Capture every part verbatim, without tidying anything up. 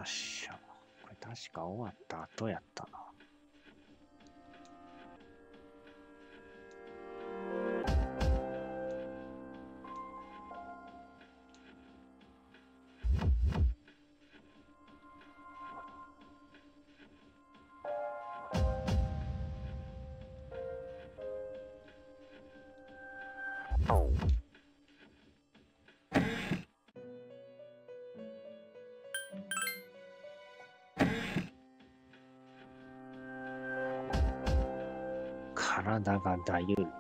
っしゃ。これ確か終わった後やったな。体がだゆる。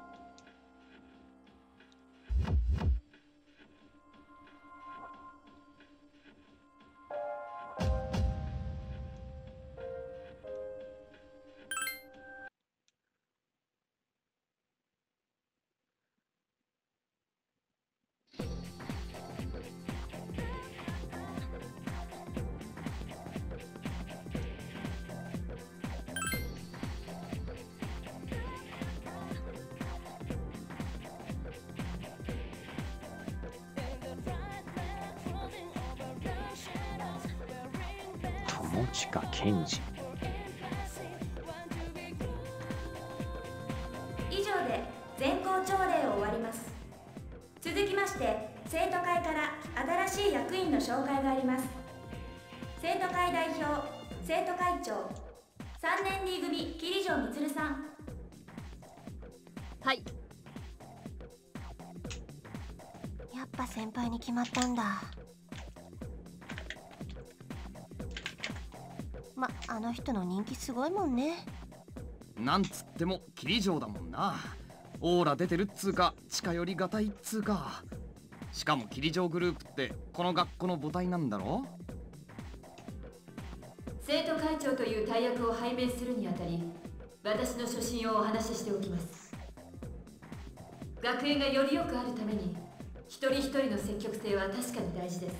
友近健二。 以上で全校朝礼を終わります。続きまして生徒会から新しい役員の紹介があります。生徒会代表生徒会長さんねん D 組桐城充さん。 はい。 やっぱ先輩に決まったんだ。ま、あの人の人気すごいもんね。 なんつっても桐城だもんな。オーラ出てるっつうか近寄りがたいっつうか。しかも桐城グループってこの学校の母体なんだろ。 生徒会長という大役を拝命するにあたり、私の初心をお話ししておきます。学園がより良くあるために一人一人の積極性は確かに大事です。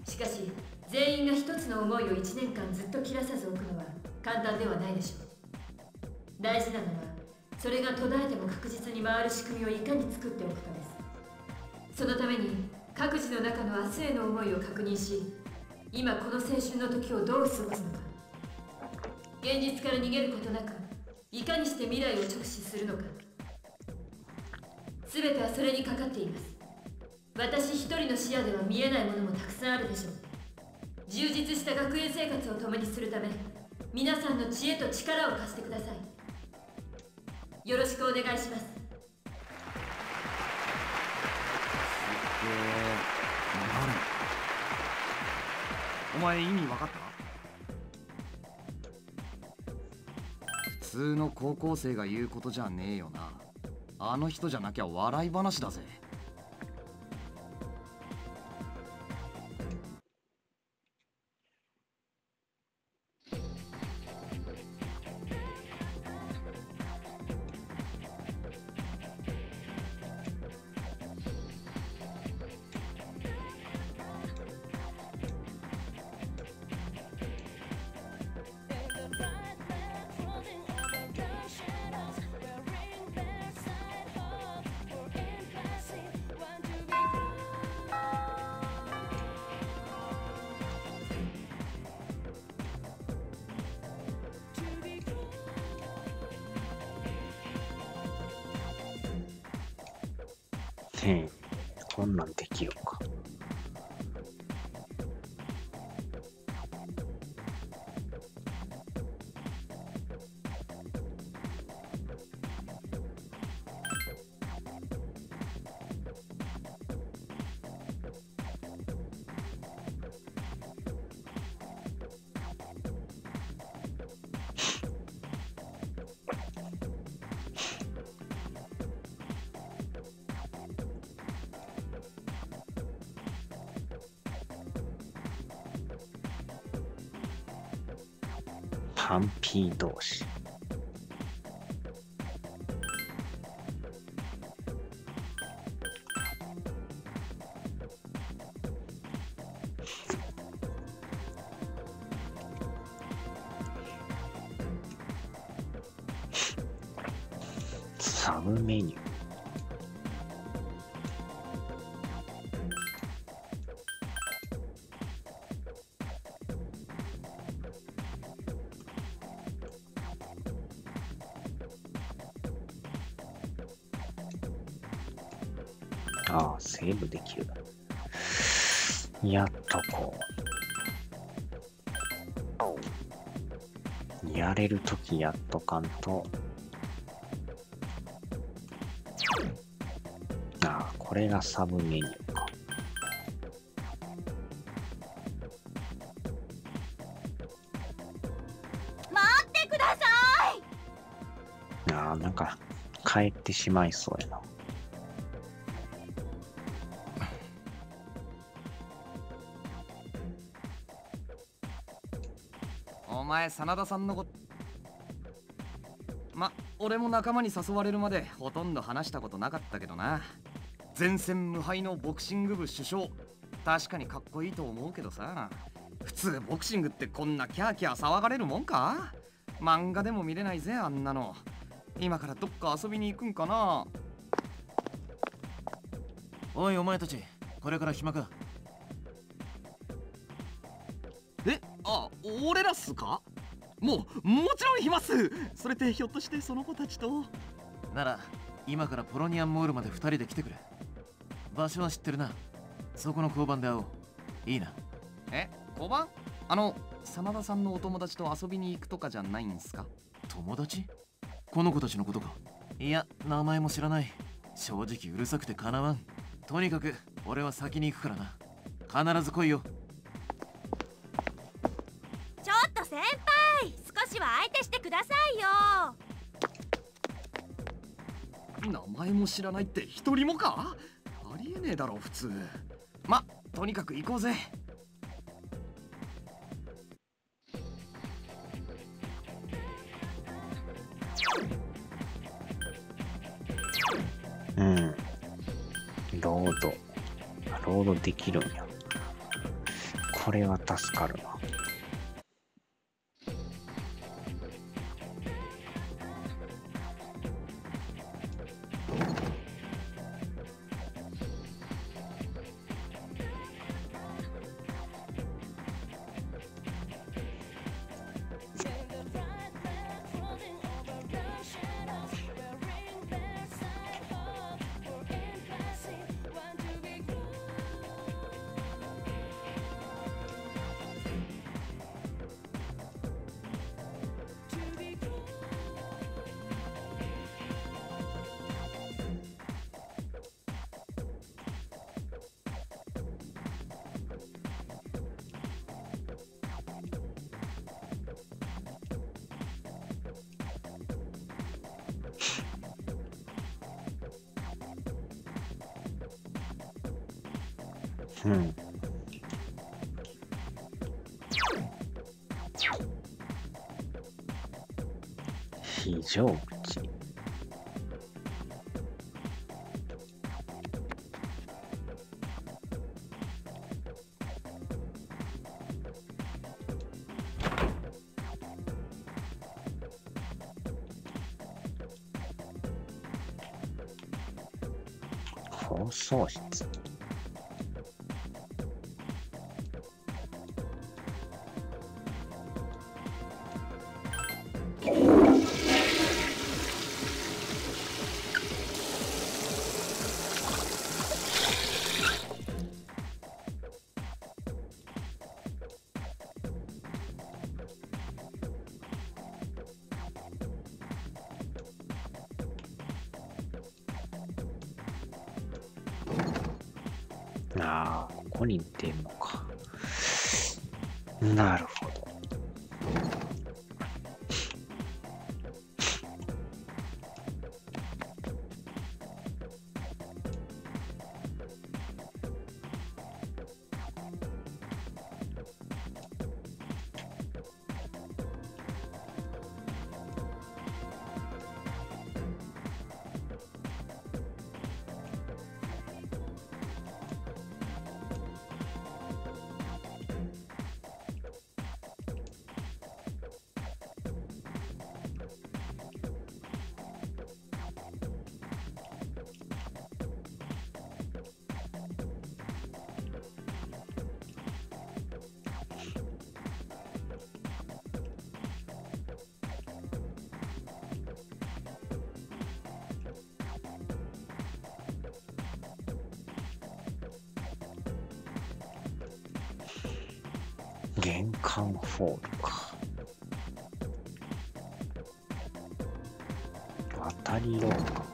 しかし全員が一つの思いをいちねんかんずっと切らさず置くのは簡単ではないでしょう。大事なのはそれが途絶えても確実に回る仕組みをいかに作っておくかです。そのために各自の中の明日への思いを確認し、今この青春の時をどう過ごすのか、現実から逃げることなくいかにして未来を直視するのか、全てはそれにかかっています。私一人の視野では見えないものもたくさんあるでしょう。充実した学園生活を共にするため、皆さんの知恵と力を貸してください。よろしくお願いします。 すげえ。なる。お前意味分かった？普通の高校生が言うことじゃねえよな。あの人じゃなきゃ笑い話だぜ。 へえ、こんなんできようか。ハンピー同士。サブメニュー。 ああ、セーブできる。やっとこう。やれるときやっとかんと。ああ、これがサブメニューか。 待ってください。 ああ、なんか帰ってしまいそうやな。 お前真田さんのことま、俺も仲間に誘われるまでほとんど話したことなかったけどな。前線無敗のボクシング部主将、確かにかっこいいと思うけどさ、普通ボクシングってこんなキャーキャー騒がれるもんか？漫画でも見れないぜあんなの。今からどっか遊びに行くんかな。 おいお前たち、これから暇か？ え、あ、俺らっすか？もうもちろん暇っす。それってひょっとしてその子たちと？ なら今からポロニアンモールまでふたりで来てくれ。場所は知ってるな。そこの交番で会おう。いいな。 え、交番？あの真田さんのお友達と遊びに行くとかじゃないんすか？ 友達？この子たちのことか？いや、名前も知らない。正直うるさくてかなわん。とにかく俺は先に行くからな。必ず来いよ。 ちょっと先輩、少しは相手してくださいよ。 名前も知らないって一人もか？ありえねえだろ普通。ま、とにかく行こうぜ。 うん。ロード。ロードできるんや。これは助かるな。うん。非常口。放送室。ああ、ここに出んのか。なるほど。 玄関ホールか。渡り廊下。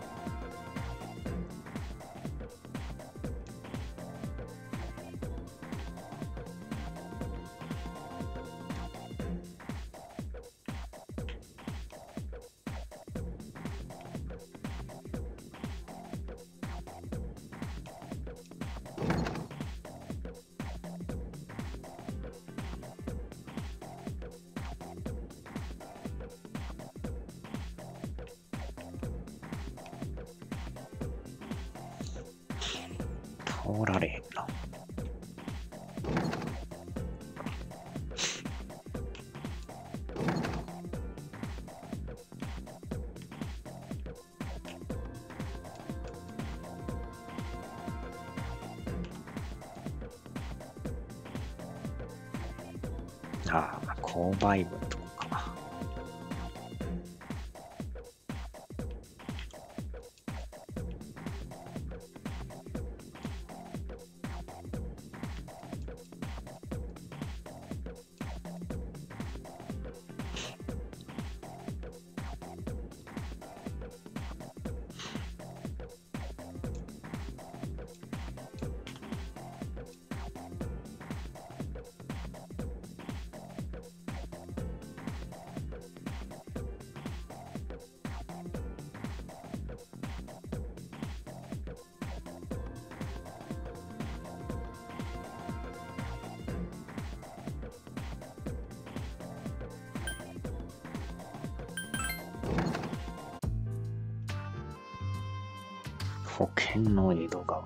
通られへんな。ああ、購買部とか。保険の江戸川。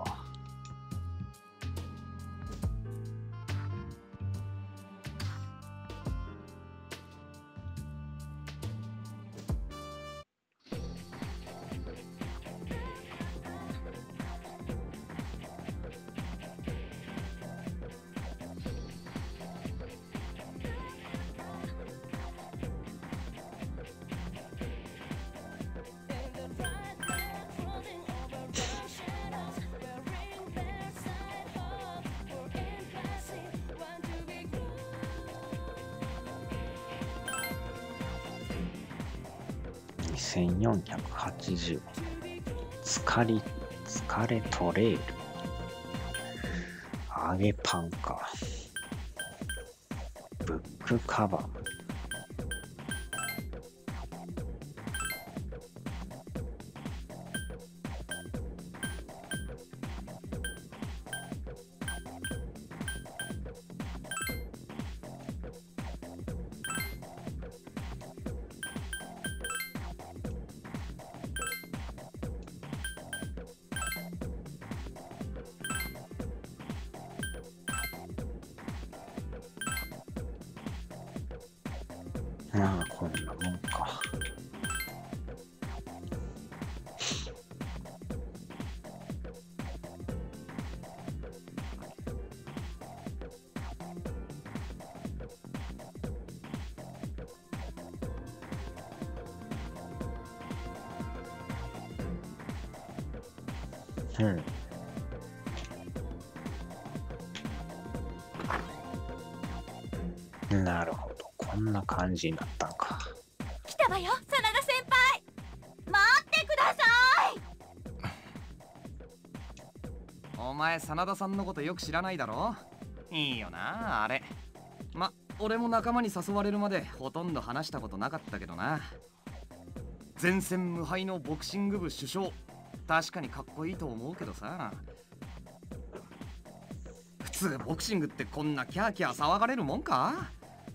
にせんよんひゃくはちじゅう。疲れ、疲れトレイル。揚げパンか。ブックカバー。まあこんなもんか。うん。なるほど。こんな感じになったんか。 来たわよ、真田先輩。待ってください。 お前真田さんのことよく知らないだろ。いいよなあれ。ま、俺も仲間に誘われるまでほとんど話したことなかったけどな。前線無敗のボクシング部主将、確かにかっこいいと思うけどさ、普通ボクシングってこんなキャーキャー騒がれるもんか。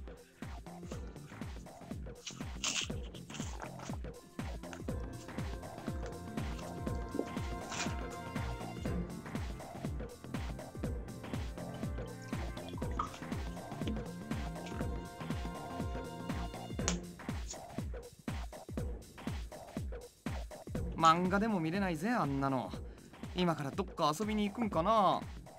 漫画でも見れないぜあんなの。今からどっか遊びに行くんかな。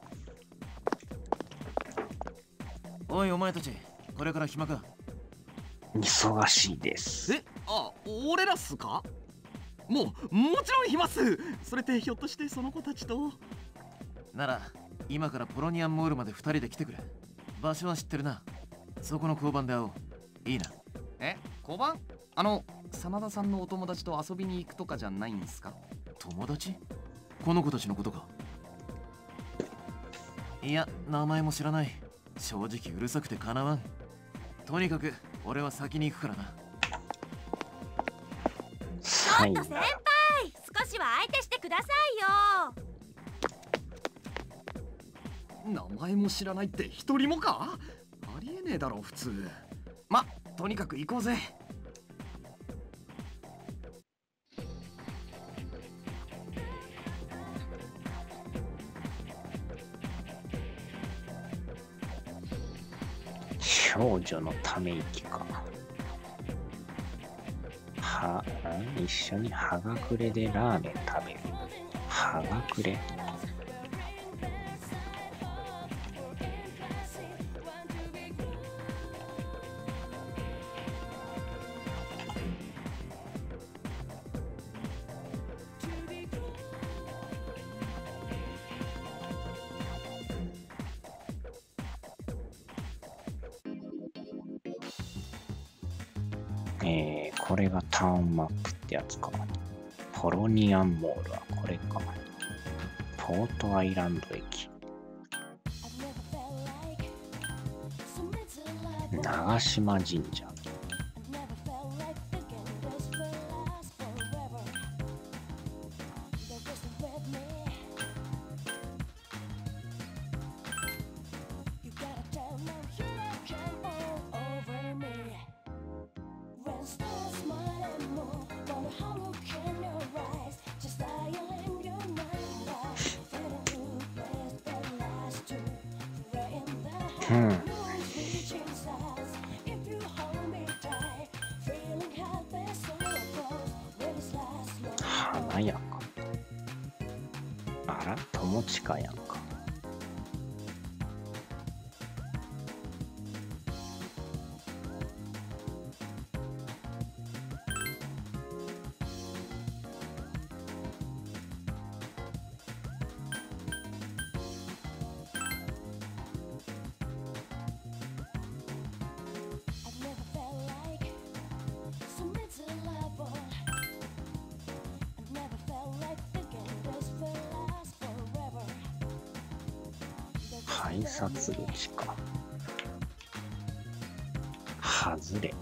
おいお前たち、これから暇か。 忙しいです。 え、あ、俺らっすか。もうもちろん暇っす。それってひょっとしてその子たちと。 なら今からポロニアンモールまでふたりで来てくれ。 場所は知ってるな。そこの交番で会おう。いいな。 え、交番？あの真田さんのお友達と遊びに行くとかじゃないんですか？ 友達？この子たちのことか。いや、名前も知らない。正直うるさくてかなわん。とにかく俺は先に行くからな。 サインちょっと先輩、少しは相手してくださいよ。 名前も知らないって一人もか？ありえねえだろ普通。ま、とにかく行こうぜ。 少女のため息か。は、ん一緒にはがくれでラーメン食べる。はがくれ。えー、これがタウンマップってやつか。ポロニアンモールはこれか。ポートアイランド駅。長島神社。うん。華やか。あら、友近やんか。改札口か。外れ。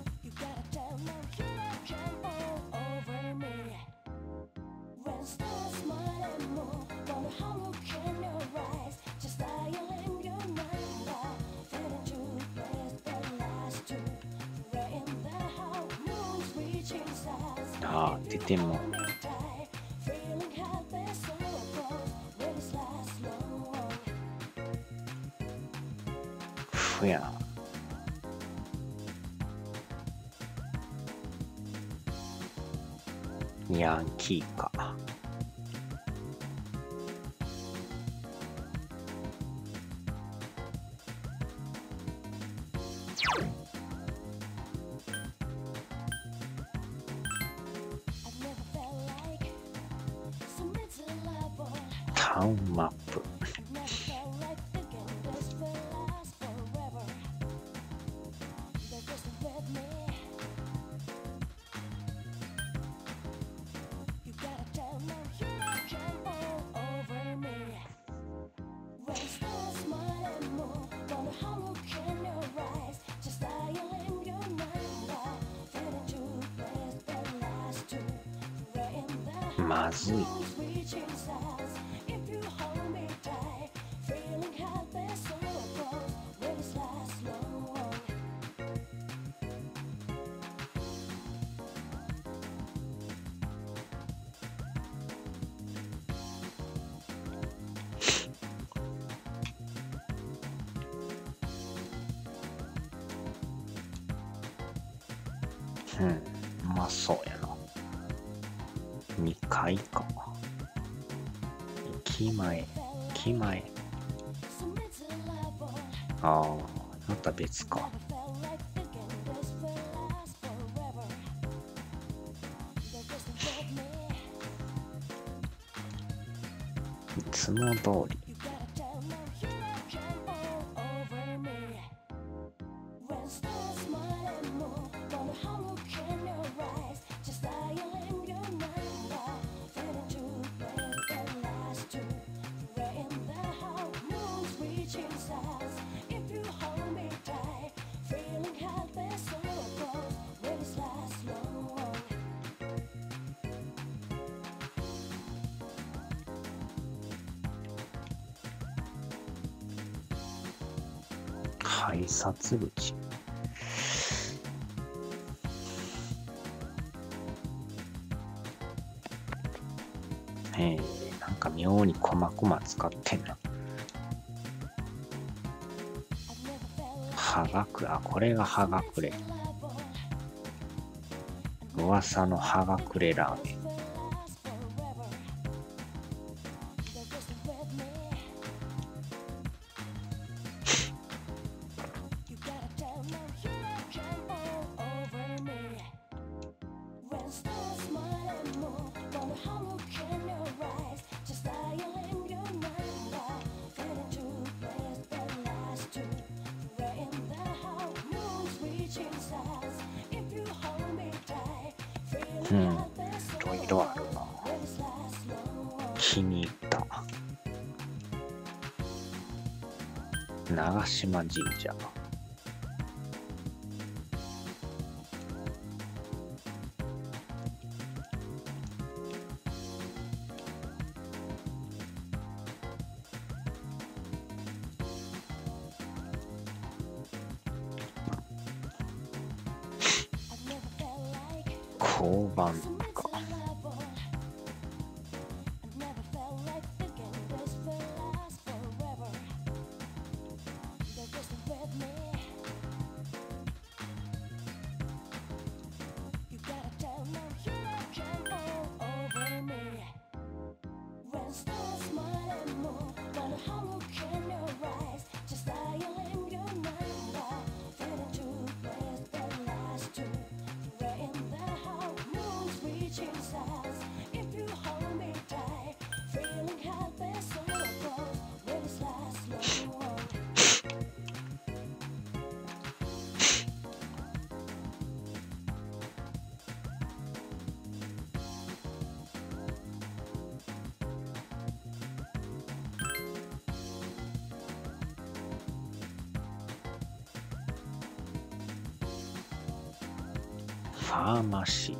ああ、出ても。ふや。ヤンキーか。タウンマップ。まずい。うん、うまそうやな。にかいか。駅前、駅前。ああ、また別か。いつも通り。 改札口。えー、なんか妙にコマコマ使ってんな。はがく、あ、これがはがくれ。噂のはがくれラーメン。うん、いろいろあるな。気に入った。長島神社。交番か。ファーマシー。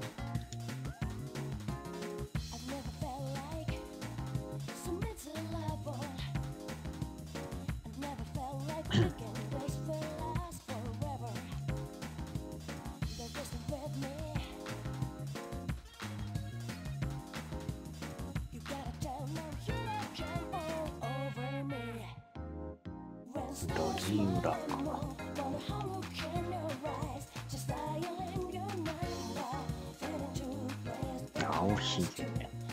路地裏か。青ひげ。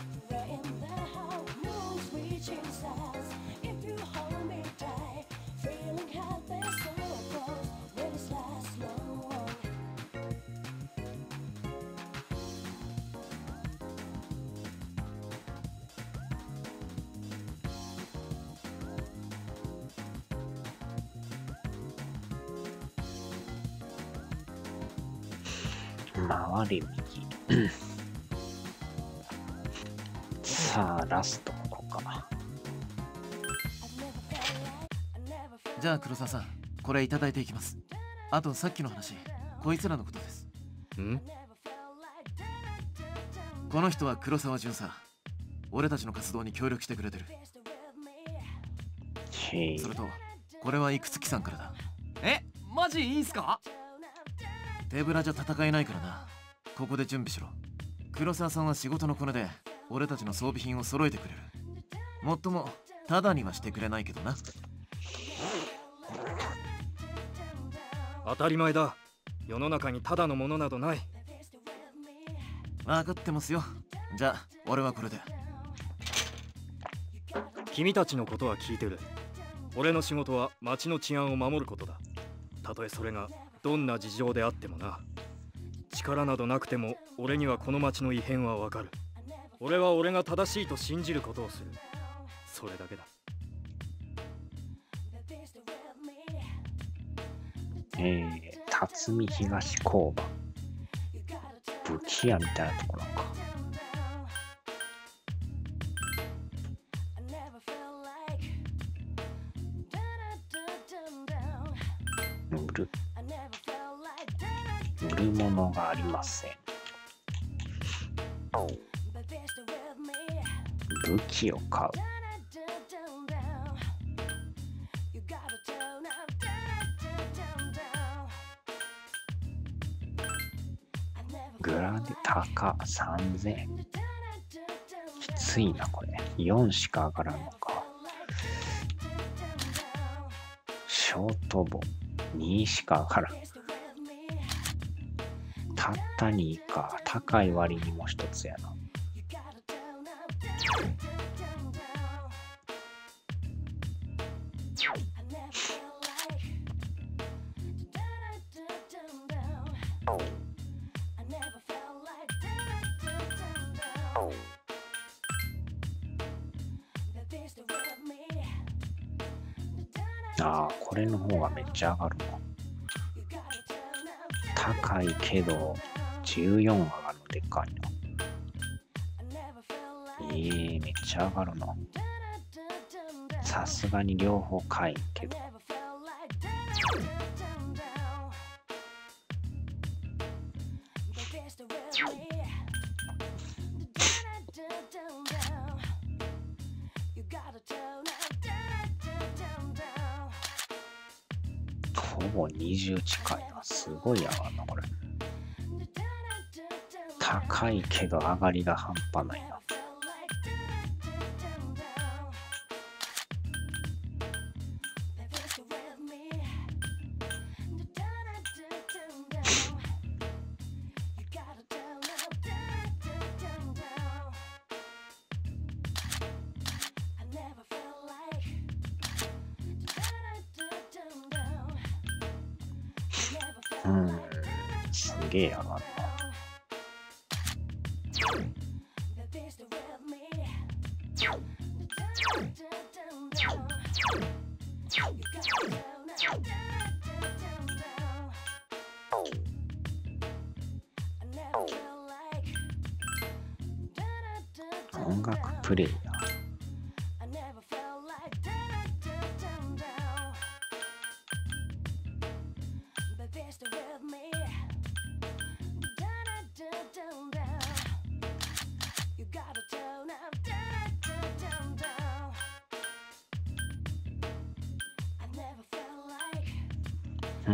回り右。さあラストここか。 じゃあ黒沢さん、これいただいていきます。あとさっきの話、こいつらのことです。 ん？ この人は黒沢巡査。俺たちの活動に協力してくれてる。 へえ。 それとこれは生月さんからだ。 え、マジいいっすか？ 手ぶらじゃ戦えないからな。ここで準備しろ。黒沢さんは仕事のコネで俺たちの装備品を揃えてくれる。もっともタダにはしてくれないけどな。 当たり前だ。世の中にただのものなどない。 分かってますよ。じゃあ俺はこれで。 君たちのことは聞いてる。俺の仕事は町の治安を守ることだ。たとえそれがどんな事情であってもな。力などなくても俺にはこの町の異変はわかる。俺は俺が正しいと信じることをする。それだけだ。 えー、辰巳東交番。武器屋みたいなところか。売る売るものがありません。武器を買う。 グラデ高さんぜん。きついなこれ。よんしか上がらんのか。ショートボにしか上がらん。たったにか。高い割にも一つやな。ああ、これの方がめっちゃ上がるの。高いけどじゅうよん上がるのでかいな。えー、めっちゃ上がるの。さすがに両方買いけど。ほぼにじゅう近いな。すごい上がるなこれ。高いけど上がりが半端ないな。うん、すげえ上がるな。音楽プレイヤー。うん。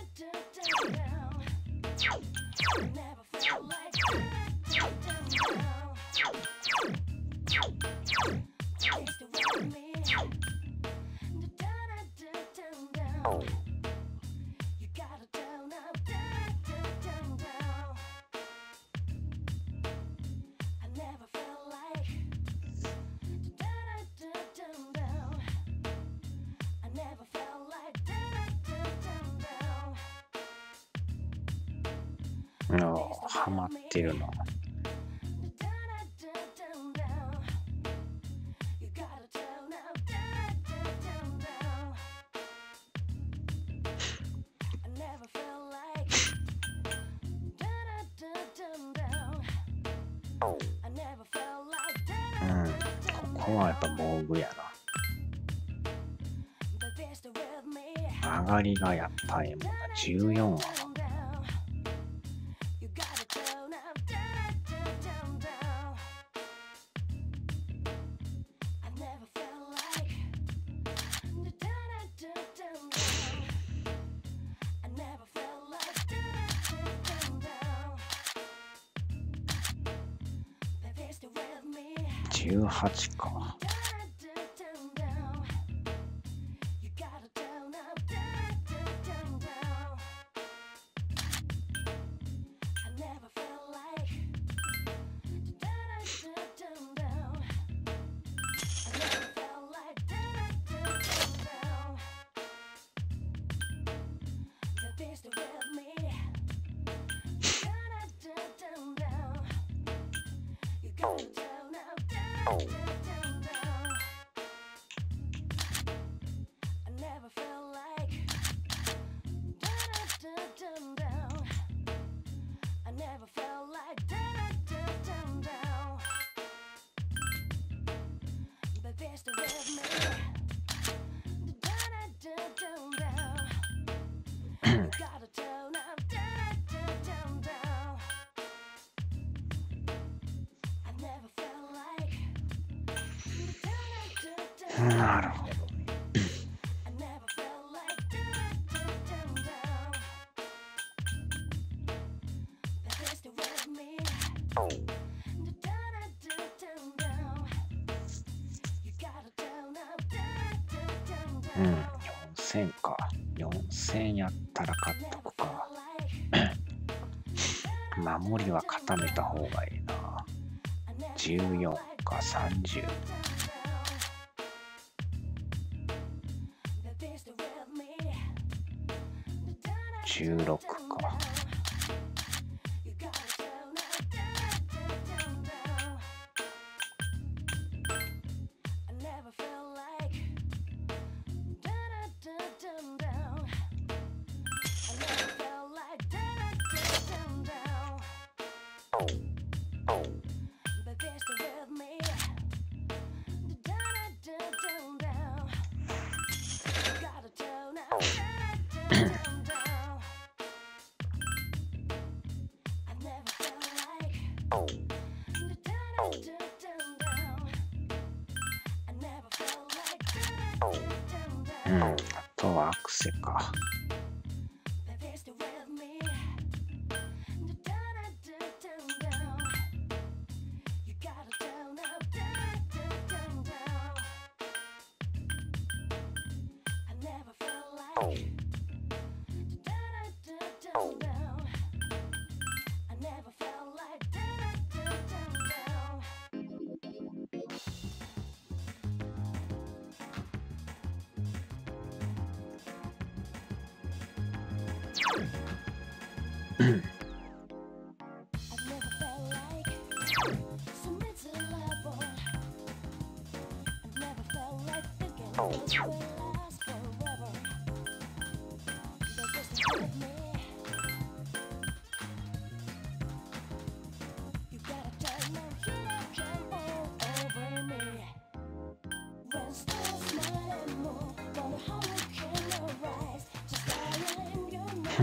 いやー、ハマってるな。うん、ここはやっぱ防具やな。上がりがやっぱりもうじゅうよんは。じゅうはちか。なるほど。 うん、よんせんか。よんせんやったら買っとくか。守りは固めた方がいいな。じゅうよんかさんじゅう。じゅうろくか。うん、あとはアクセか。うん。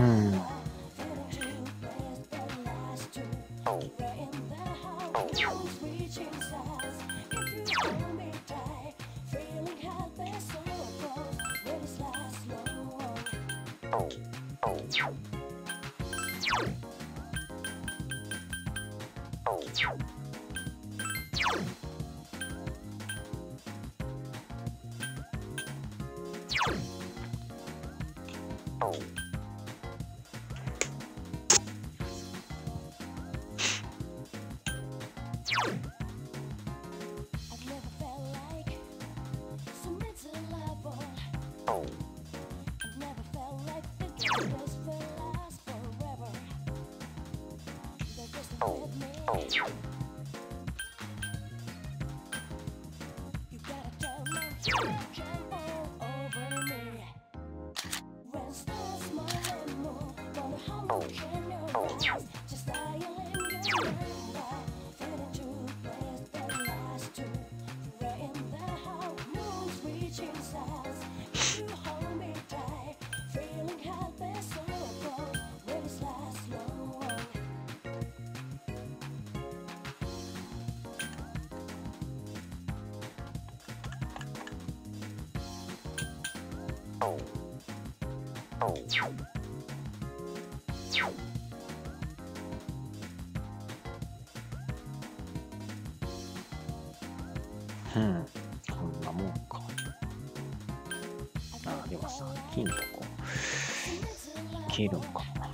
うん、こんなもんか。あ、でもさ、金とこいけるんかな。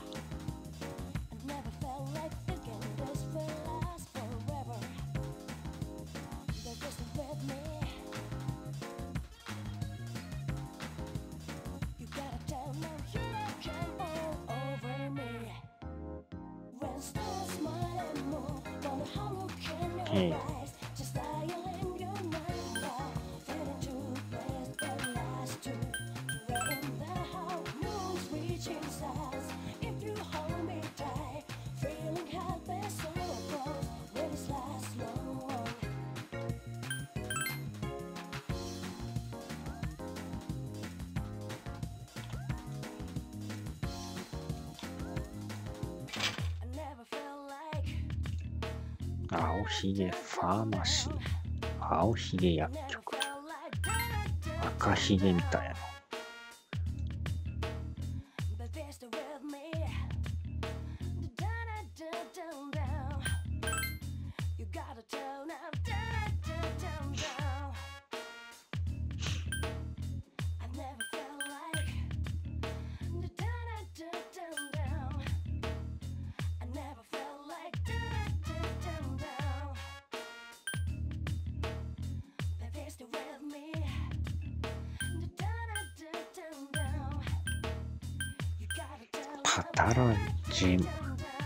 ええ。青ひげファーマシー、青ひげ薬局、赤ひげみたいな。 カタラジム。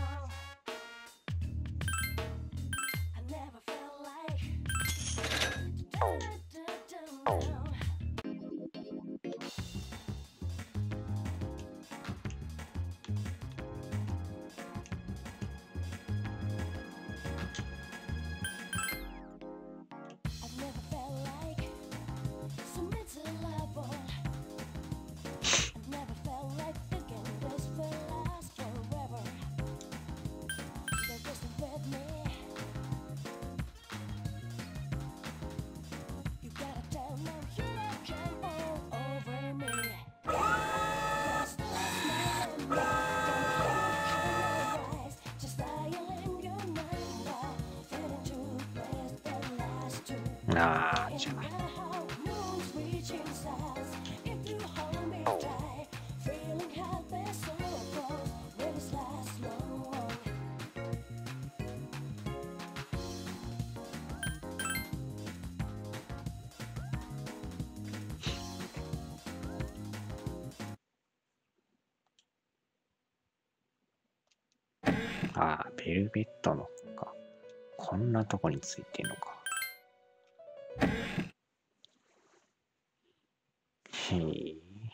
あーじゃああーベルベットのかこんなとこについてんのか。へえ。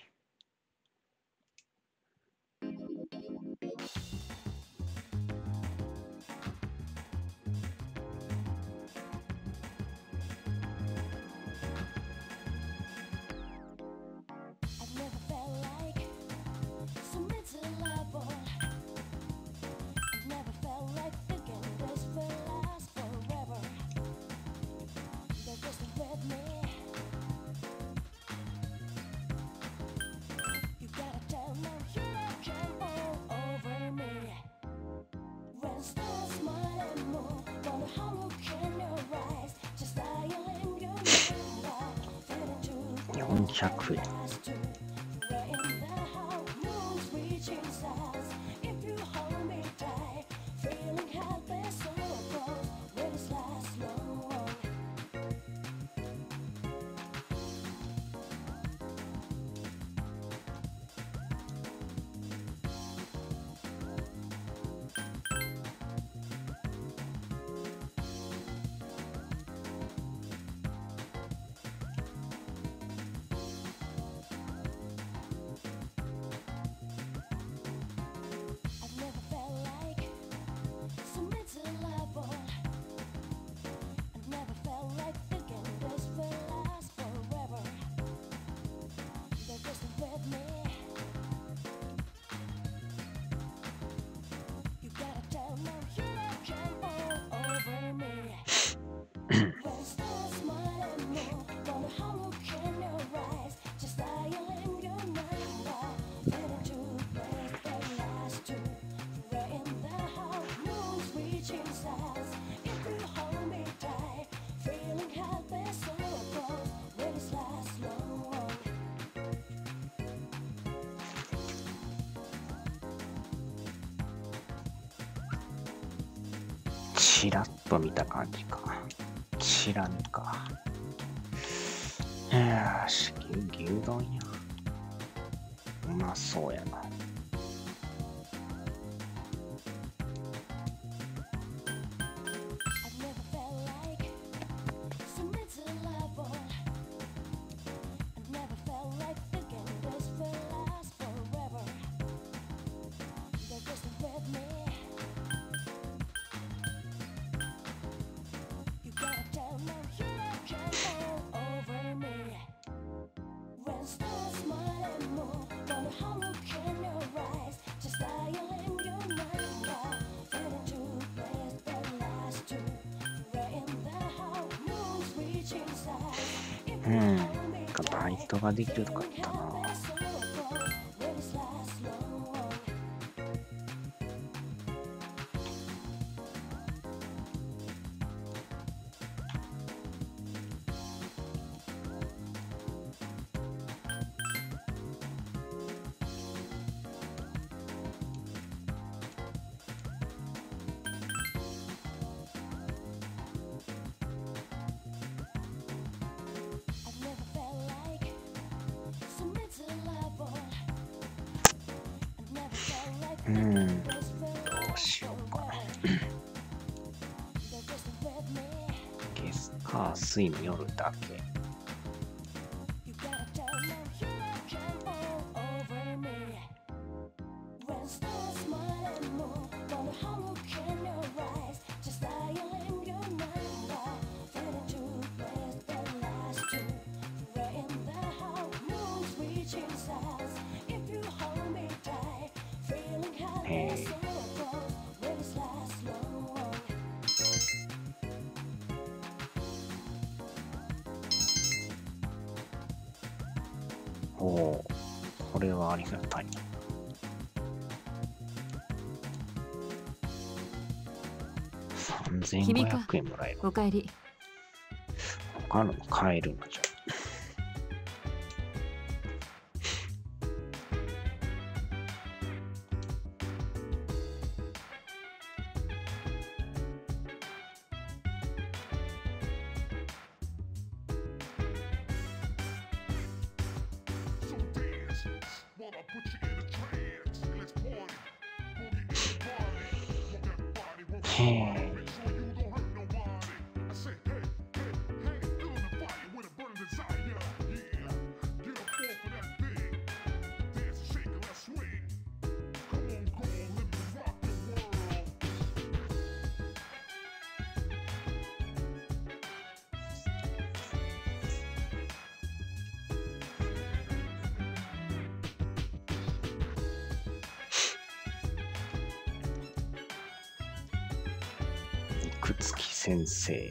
よんひゃくえん。チラッと見た感じか。知らんか。よし、牛、牛丼や。うまそうやな。うん、バイトができるとか言ったな。 うん、どうしようかな。月火水によるだけ。おお、これはありがたい。さんぜんごひゃくえんもらえる。 おかえり。 他のも買えるのじゃ。へえ。くつき先生。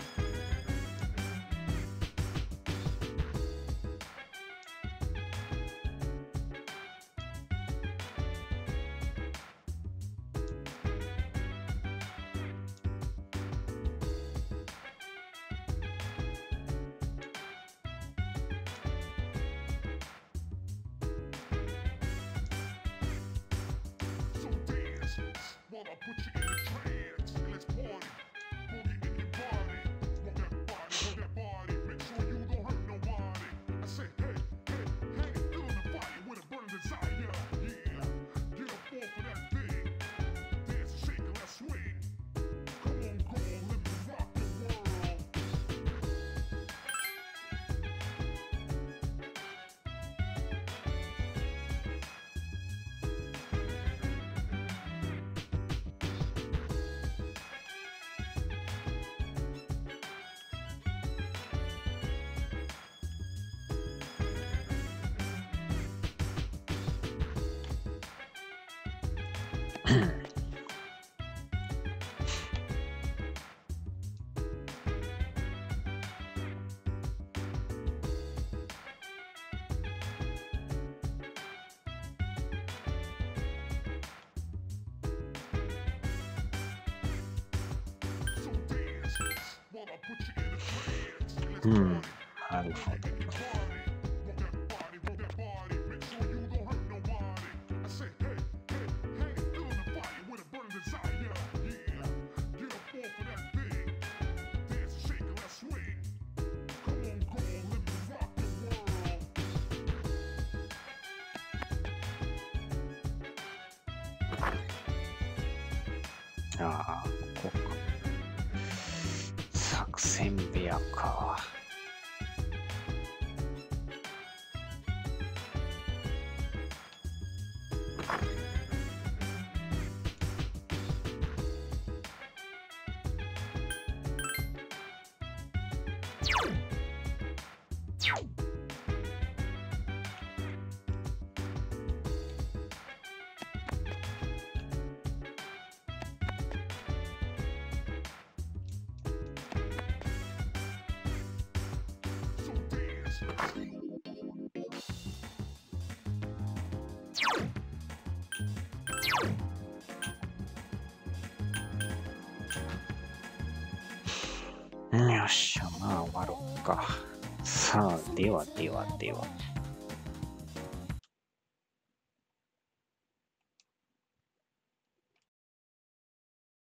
うん、なるほど。ああ、ここか。作戦部屋か。よっしゃ、まあ終わろうか。さあ、ではではでは。